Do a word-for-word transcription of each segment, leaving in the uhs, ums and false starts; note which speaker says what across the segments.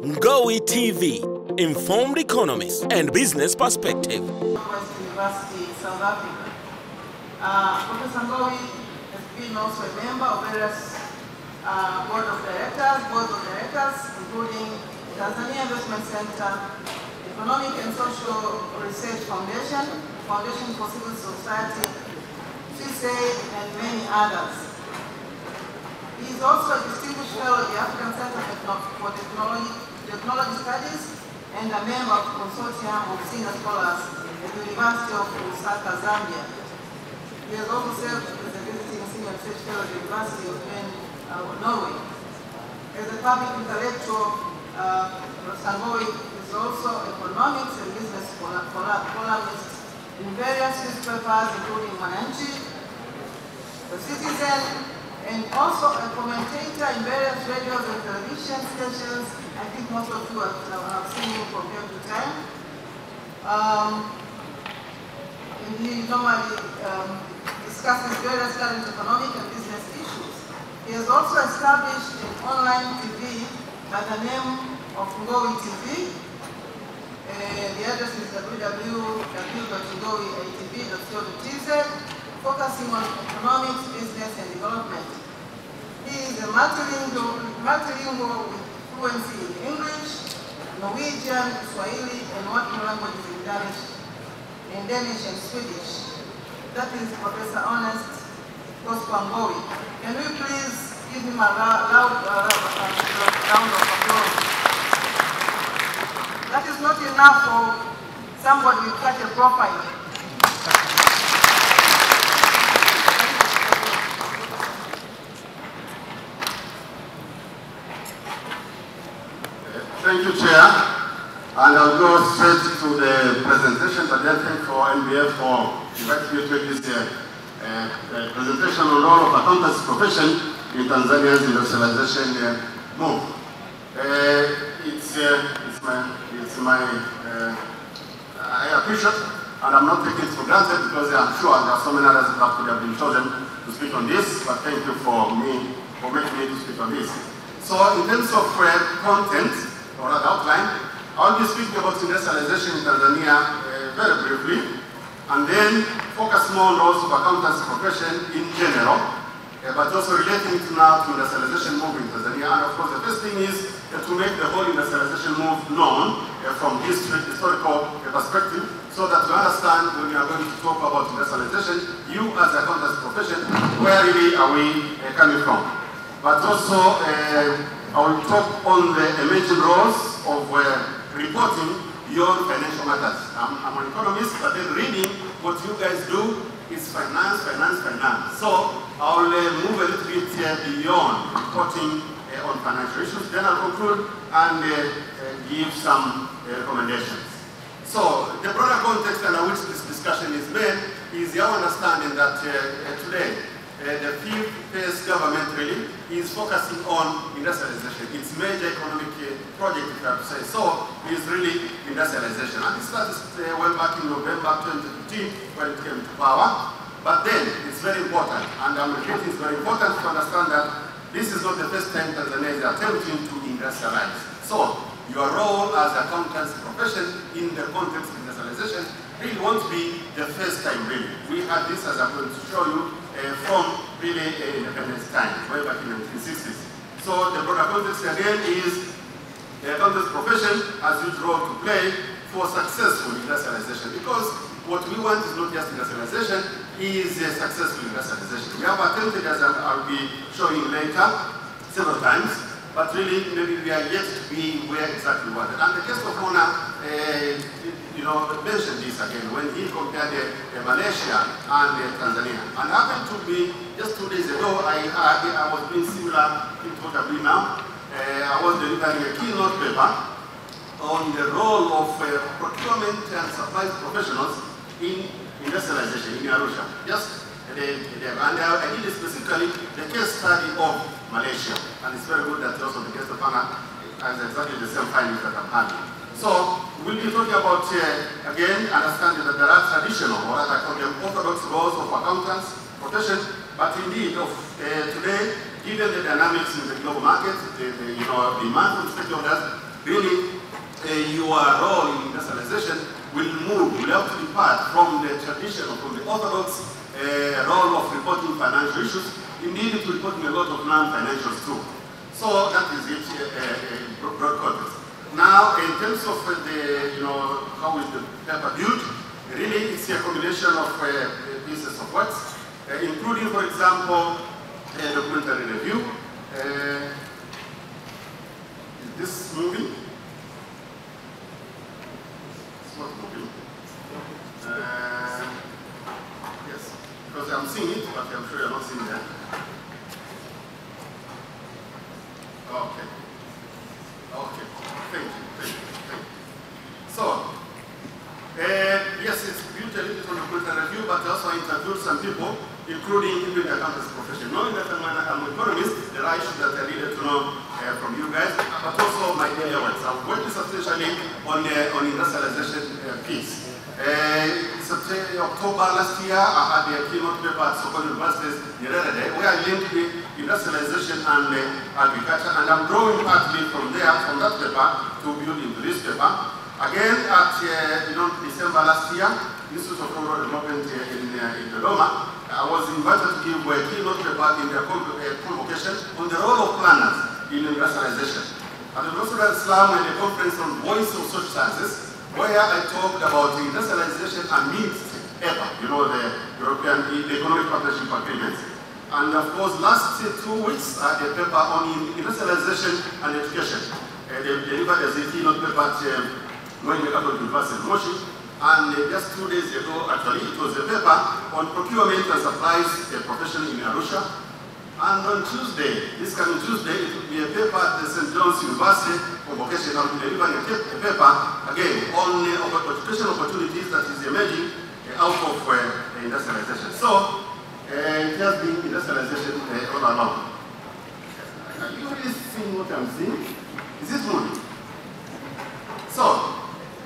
Speaker 1: Ngowi T V, informed economists and business perspective.
Speaker 2: West University, South Africa. Uh, Professor Ngowi has been also a member of various uh, board of directors, board of directors, including Tanzania Investment Center, Economic and Social Research Foundation, Foundation for Civil Society, C S A, and many others. He is also a distinguished fellow of the African Center for Technology, Technology Studies and a member of the consortium of senior scholars at the University of Lusaka, Zambia. He has also served as a visiting senior research fellow at the University of uh, Norway. As a public intellectual, uh, Ngowi is also economics and business columnist in various newspapers, including Mwananchi, The Citizen, and also a commentator in various radios and television stations. I think most of you have, have seen him from time to time. Um, and he normally um, discusses various current economic and business issues. He has also established an online T V by the name of Ngowi T V. Uh, the address is w w w dot ngowi t v dot co dot t z, focusing on economics, business, and development. He is a multilingual, multilingual with fluency in English, Norwegian, Swahili, and working languages in Danish, in Danish and Swedish. That is Professor Ernest Prosper Ngowi. Can we please give him a loud, loud uh, round of applause? That is not enough for somebody with such a profile.
Speaker 3: Thank you, Chair. And I'll go straight to the presentation, but then thank for N B F for inviting me to make this uh, uh, presentation on the role of accountancy profession in Tanzania's industrialization uh, move. Uh, it's, uh, it's my, it's my uh, I appreciate, and I'm not taking it for granted because I'm sure there are so many others that could have been chosen to speak on this, but thank you for me, for making me to speak on this. So in terms of uh, content, or an outline, I'll be speaking about industrialization in Tanzania uh, very briefly, and then focus more on roles of accountancy profession in general, uh, but also relating it now to industrialization move in Tanzania. And of course, the first thing is uh, to make the whole industrialization move known uh, from history, historical uh, perspective, so that you understand when we are going to talk about industrialization, you as an accountancy profession, where really are we uh, coming from? But also, uh, I will talk on the emerging roles of uh, reporting beyond financial matters. I'm, I'm an economist, but then reading what you guys do is finance, finance, finance. So I will uh, move a little bit uh, beyond reporting uh, on financial issues. Then I'll conclude and uh, uh, give some uh, recommendations. So the broader context under which this discussion is made is our understanding that uh, uh, today Uh, the field phase government really is focusing on industrialization. Its major economic uh, project, if I have to say so, is really industrialization. And it started uh, well back in November twenty fifteen when it came to power. But then it's very important, and I'm repeating, it's very important to understand that this is not the first time Tanzania is attempting to industrialize. So your role as an accountancy profession in the context of industrialization really won't be the first time really. We had this, as I'm going to show you, Uh, from really uh, independence time, way back in the nineteen sixties. So the broader context again is the accountancy profession has huge role to play for successful industrialization, because what we want is not just industrialization, is a successful industrialization. We have attempted, as I'll be showing later, several times, but really maybe we are yet to be where exactly we wanted. And the case of Mona, uh, you know, mentioned this again when he compared uh, uh, Malaysia and uh, Tanzania. And happened to be, just two days ago, I, I, I was doing similar to what I'm doing now. Uh, I was delivering a keynote paper on the role of uh, procurement and supply professionals in industrialization in Arusha. Just uh, the, the, and uh, I did specifically the case study of Malaysia. And it's very good that also the guest of honor has exactly the same findings that I'm having. So we'll be talking about, uh, again, understanding that there are traditional, or as I call them, orthodox roles of accountants, profession, but indeed of uh, today, given the dynamics in the global market, the, the, you know, demand from stakeholders, really uh, your role in industrialization will move, will have to depart from the tradition or from the orthodox uh, role of reporting financial issues, indeed to reporting a lot of non-financials too. So that is it, uh, uh, broad context. Now, in terms of uh, the, you know, how is the paper built, really it's a combination of uh, pieces of works, uh, including, for example, a documentary review. Uh, is this moving? It's not moving. Uh, yes, because I'm seeing it, but I'm sure you're not seeing that. Okay. Okay. Thank you. Thank you. Thank you. So, uh, yes, it's built a little bit on the documentary review, but also interviewed some people, including even the accountancy profession. Knowing that I'm an economist, there are issues that I needed to know uh, from you guys, but also my area works. I've worked substantially on the on industrialization uh, piece. Uh, September, October last year, I had a keynote paper at Sokoto University's Nyerere Day, where I linked the industrialization and uh, agriculture, and I'm drawing partly from there, from that paper, to build into this paper. Again, at uh, you know, December last year, Institute of Rural Development uh, in, uh, in Dodoma, I was invited to give a keynote paper in their convocation on the role of planners in industrialization. At the University of Islam, in a conference on Voice of Social Sciences, where I talked about the industrialization amidst E P A, you know, the European the Economic Partnership Agreement. And of course, last two weeks, I had a paper on industrialization and education. Uh, they delivered as a keynote paper at Mwenge Catholic University in Moshi. And uh, just two days ago, actually, it was a paper on procurement and supplies uh, profession in Arusha. And on Tuesday, this coming Tuesday, it will be a paper at the Saint John's University convocation. I'll be delivering a, a paper, again, on uh, education opportunities that is emerging uh, out of uh, industrialization. So, uh, it has been industrialization uh, all along. Are you really seeing what I'm seeing? Is this moving? So,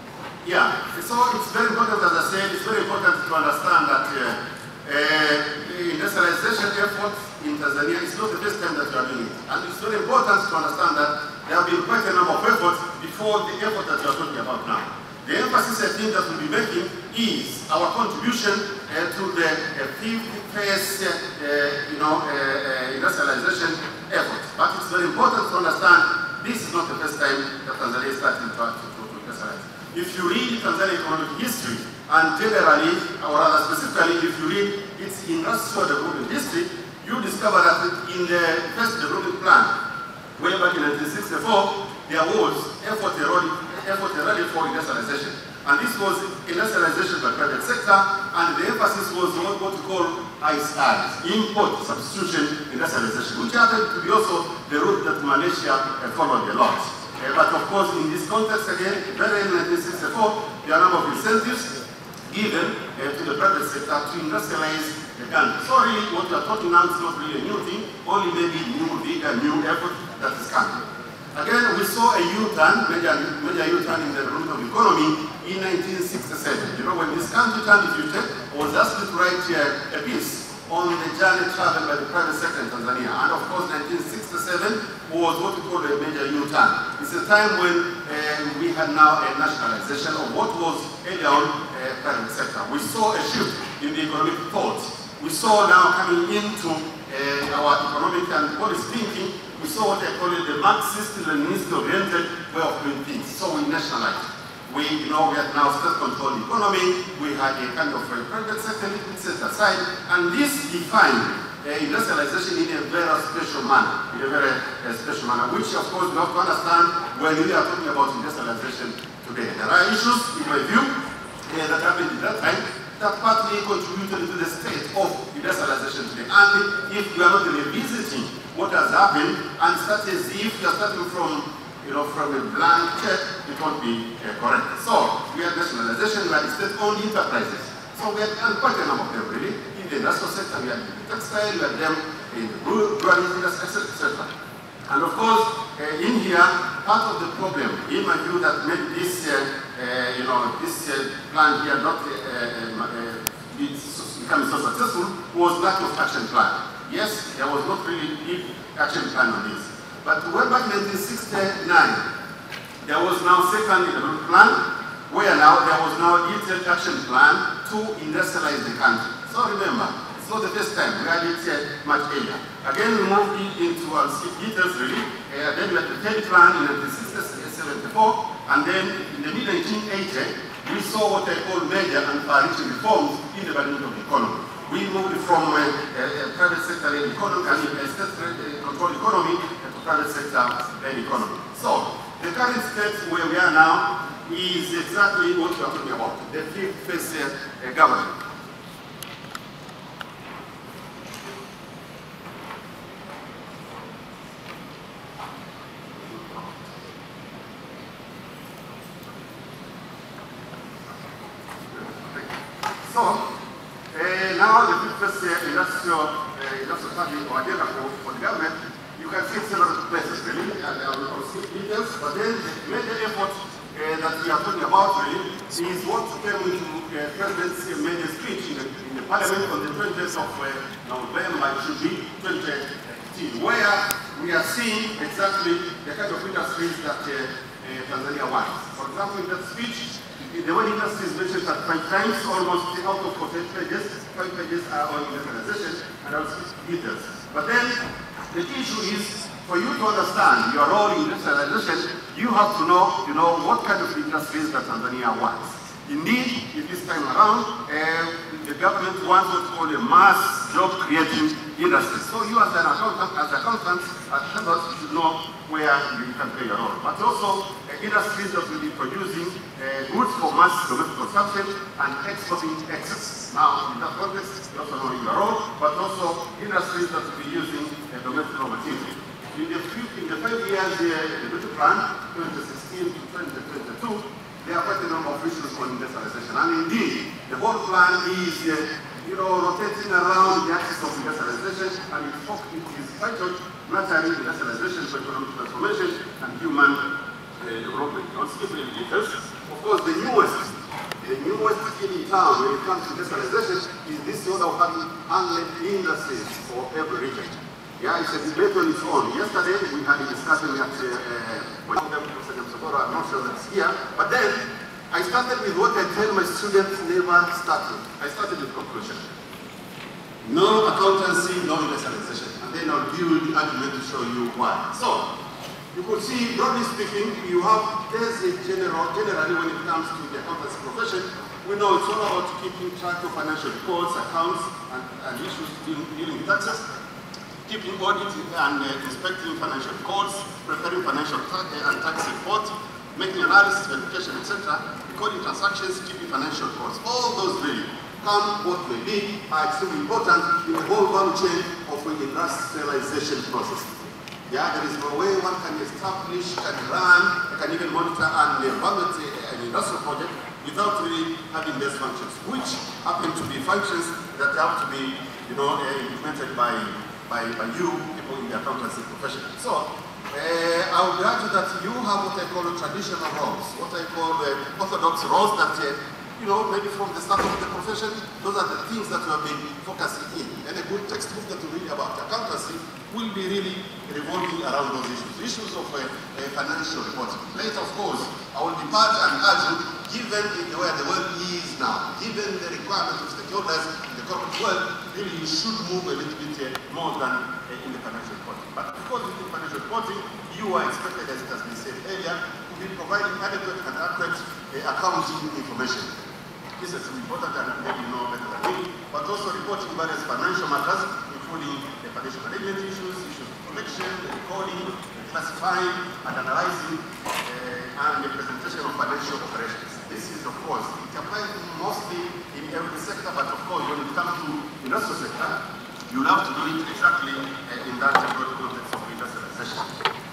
Speaker 3: yeah, so it's very important, as I said, it's very important to understand that uh, uh, the industrialization effort in Tanzania is not the first time that we are doing it. And it's very important to understand that there have been quite a number of efforts before the effort that we are talking about now. The emphasis I think that we'll be making is our contribution uh, to the uh, fifth phase, uh, uh, you know, uh, uh, industrialization effort. But it's very important to understand this is not the first time that Tanzania is starting to, to, to industrialize. If you read Tanzania economic history, and generally, or rather specifically, if you read its industrial development history, you discover that in the first development plan, way back in nineteen sixty-four, there was effort already for industrialization. And this was industrialization by private sector, and the emphasis was on what we call I S Rs, import substitution industrialization, which happened to be also the route that Malaysia followed a lot. Uh, but of course, in this context, again, very in nineteen sixty-four, there are a number of incentives given uh, to the private sector to industrialize the country. So really, what we are talking now is not really a new thing, only maybe new, bigger, new effort that is coming. Again, we saw a U-turn, major, major U-turn in the development of economy in nineteen sixty-seven. You know, when this country turned its U-turn, I was asked to write uh, a piece on the journey traveled by the private sector in Tanzania. And of course, nineteen sixty-seven was what we call a major U-turn. It's a time when uh, we had now a nationalization of what was earlier on uh, private sector. We saw a shift in the economic thought. We saw now coming into uh, our economic and policy thinking, we saw what I call it the Marxist-Leninist-oriented way of doing things. So we nationalized. We, you know, we had now state-controlled economy. We had a kind of a private sector set aside, and this defined uh, industrialization in a very special manner, in a very uh, special manner, which of course we have to understand when we are talking about industrialization today. There are issues, in my view, uh, that happened at that time that partly contributed to the state of industrialization today. And if we are not revisiting what has happened and start as if we are starting from, you know, from a blank check, it won't be uh, correct. So we had nationalization, we had state-owned enterprises. So we had quite a number of them, really. In the industrial sector, we had the textile, we had them in the rural industry, et cetera. And of course, uh, in here, part of the problem, in my view, that made this, uh, uh, you know, this uh, plan here not uh, uh, uh, becoming so successful was lack of action plan. Yes, there was not really deep action plan on this. But way back in nineteen sixty-nine, There was now second development plan, where now there was now a detailed action plan to industrialize the country. So remember, it's not the first time, we had it uh, much earlier. Again, we moved into our details really, uh, then we had the third plan in nineteen seventy-four, and then in the mid nineteen eighties, we saw what I call major and far-reaching reforms in the management of the economy. We moved from uh, uh, private sector economy and uh, state-controlled economy to private sector economy. So, the current state where we are now is exactly what we are talking about, the fifth phase uh, government. So, uh, now the fifth phase uh, industrial, uh, industrial strategy or agenda for, for the government, you can see several places really, and I will skip details, but then the major effort uh, that we are talking about really is what came into the uh, President's uh, major speech in the, in the Parliament on the twentieth of uh, November, it should be twenty eighteen, where we are seeing exactly the kind of industries that uh, uh, Tanzania wants. For example, in that speech, the word industry is mentioned at five times, almost out of forty-eight pages, five pages are on industrialization, and I'll skip details. But then, the issue is, for you to understand your role in industrialization, you have to know, you know, what kind of industries that Tanzania wants. Indeed, this time around, uh, the government wants what's called a mass job-creating industry. So you as an accountant, as accountants, as members, should know where you can play your role. But also, uh, industries that will be producing uh, goods for mass domestic consumption and exporting excess. Now, in that context, you also know your role, but also industries that will be using uh, domestic raw material. In the, in the five years, uh, the budget plan, twenty sixteen to twenty twenty-two, there are quite a number of issues on industrialization. And indeed, the whole plan is, uh, you know, rotating around the axis of industrialization, and it, it is titled Nurturing Industrialization for Economic Transformation and Human uh, Development. I'll skip the details. Of course, the newest, the newest skill in town when it comes to industrialization is this sort of having handling industries for every region. Yeah, it's a debate on its own. Yesterday, we had a discussion at uh, one of them, Mister I'm not sure that's here, but then I started with what I tell my students never started. I started with conclusion. No accountancy, no industrialization. And then I'll build the argument to show you why. So, you could see, broadly speaking, you have, there's a general, generally when it comes to the accountancy profession, we know it's all about keeping track of financial reports, accounts, and, and issues dealing, dealing with taxes, keeping audit and uh, inspecting financial records, preparing financial and tax reports, making analysis, verification, et cetera, recording transactions, keeping financial records. All those really come what may be are extremely important in the whole value chain of the industrialization process. Yeah, there is no way one can establish and run, can even monitor and evaluate an industrial project without really having these functions, which happen to be functions that have to be, you know, uh, implemented by, by, by you, people in the accountancy profession. So, uh, I would argue that you have what I call traditional roles, what I call uh, orthodox roles that, uh, you know, maybe from the start of the profession, those are the things that we have been focusing in. And a good textbook that you read about accountancy will be really revolving around those issues, issues of uh, uh, financial reporting. Later, of course, I will depart and urge you, given where the world is now, given the requirement of stakeholders in the corporate world, really you should move a little bit uh, more than uh, in the financial reporting. But because in financial reporting, you are expected, as it has been said earlier, to be providing adequate and accurate uh, accounting information. This is important, and maybe you know better than me, but also reporting various financial matters, including the financial management issues, issues of collection, the recording, the classifying and analyzing, uh, and the presentation of financial operations. This is, of course, it applies mostly in every sector, but of course, when it comes to the industrial sector, you'll have to do it exactly uh, in that broad context of industrialization.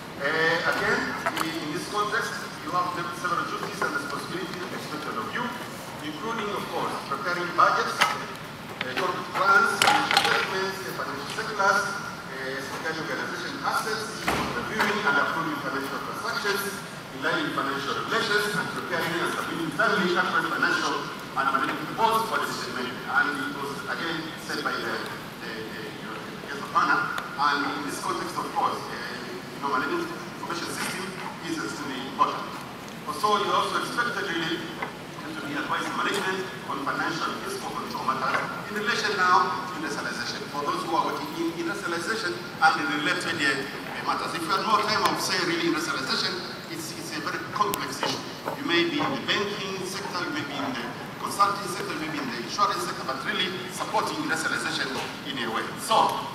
Speaker 3: Uh, again, in this context, you have several duties and responsibilities expected of you, including, of course, preparing budgets, uh, corporate plans, financial statements, uh, financial circulars, uh, secretary organization assets, reviewing and approving financial transactions, in line with financial regulations, and preparing and submitting timely accurate financial and analytic reports for decision making. And it was again said by the, the, the, the guest of honor. And in this context, of course, uh, you know, an information system is extremely important. So you also expected really to be advising management on financial fiscal control matters in relation now to industrialization. For those who are working in industrialization and in related uh, matters. If you had more time, I would say really industrialization, it's, it's a very complex issue. You may be in the banking sector, you may be in the consulting sector, you may be in the insurance sector, but really supporting industrialization in a way. So,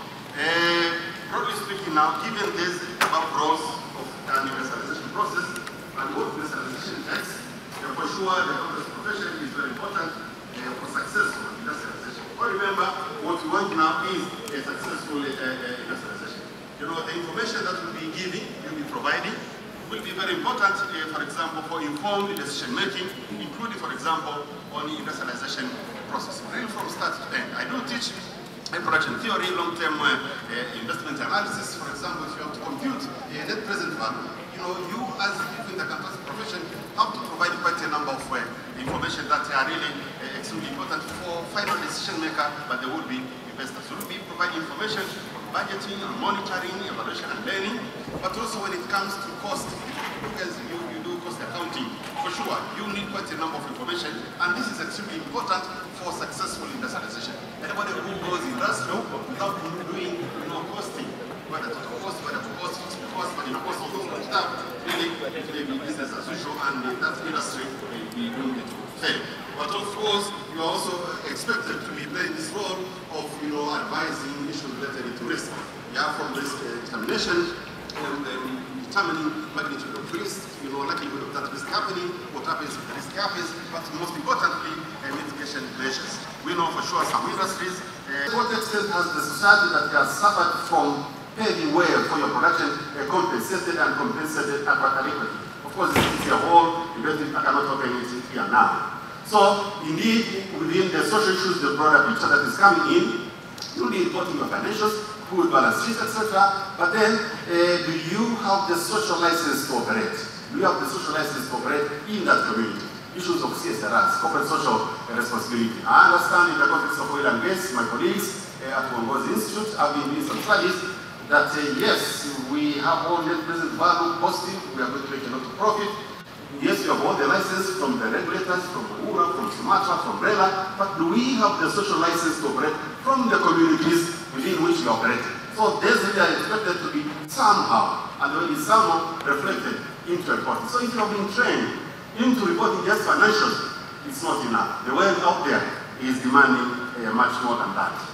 Speaker 3: uh, broadly speaking now, given this above roles of the industrialization process and what industrialization takes, uh, for sure the accountants profession is very important uh, for successful industrialization. But remember, what we want now is a successful uh, uh, industrialization. You know, the information that we'll be giving, you'll be providing, will be very important, uh, for example, for informed decision making, including, for example, on the industrialization process. Really from start to end. I do teach a production theory, long-term uh, uh, investment analysis. For example, if you have to compute a net present value, you know, you as in the accountancy profession have to provide quite a number of uh, information that are really uh, extremely important for final decision maker, but they would be investors. So we'll be providing information on budgeting, on monitoring, evaluation and learning, but also when it comes to cost, because you, you do cost accounting, for sure, you need quite a number of information, and this is extremely important for successful industrialization. Anybody who goes industrial without doing, you know, costing, whether to cost, whether to cost, cost, but you know, cost all those stuff, really, it will be business as usual, and that industry will be doing it to fail. But of course, you are also expected to be playing this role of, you know, advising issues related to risk. Yeah, from risk uh, determination, and then determining magnitude of risk, you know, likelihood of that risk happening, what happens if the risk happens, but most importantly, uh, mitigation measures. We know for sure some industries, uh, to what extent has the society that has suffered from paving way for your production uh, compensated and compensated adequately? Of course, this is a whole, I cannot open it here now. So, indeed, within the social issues, the broader picture that is coming in, you'll be reporting your financials, who will balance sheets, et cetera. But then, uh, do you have the social license to operate? Do you have the social license to operate in that community? Issues of C S R S, corporate social responsibility. I understand in the context of oil and gas, my colleagues uh, at Uongozi Institute have been doing some studies that uh, yes, we have all net present value positive, we are going to make a lot of profit. Yes, we have all the license from the regulators, from URA, from Sumatra, from RELA, but do we have the social license to operate from the communities within which we operate? So these are expected to be somehow, and will be somehow reflected into reporting. So if you have been trained into reporting just financials, it's not enough. The world out there is demanding uh, much more than that.